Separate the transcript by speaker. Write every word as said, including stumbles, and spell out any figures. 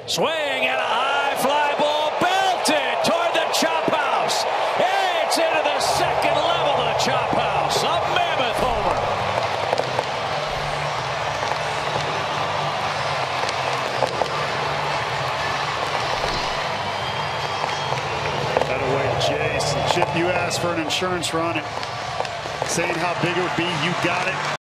Speaker 1: Swing and a high fly ball belted toward the chop house. It's into the second level of the chop house. A mammoth homer.
Speaker 2: That away, Jace. Chip, you asked for an insurance run, and saying how big it would be, you got it.